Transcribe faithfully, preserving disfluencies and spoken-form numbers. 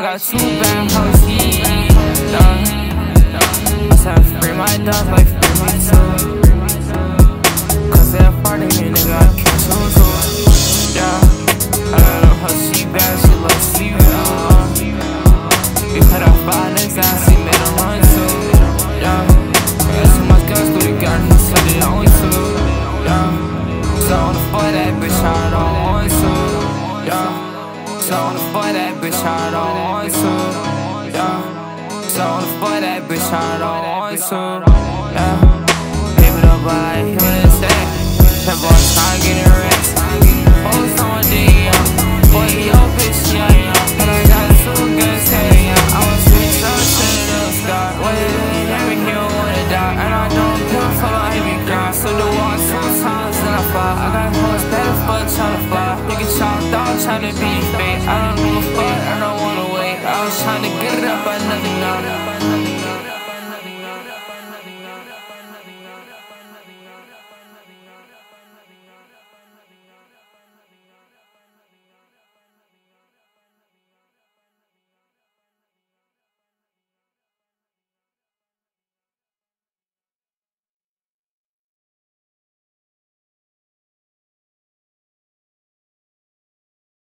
got two bad hoes, yeah. I said free my dog, like free my soul. Cause they're part of me, nigga, I can't choose who. Yeah, I got a hoe, she bad, she looks sweet, uh. We put up five niggas, and she made a run too. Yeah, we got too much guns, but we got he said it only two. Yeah, so on the fuck that bitch, I don't want to. Yeah, so on the fuck that bitch, I don't want to. Yeah, so on the fuck that bitch, I don't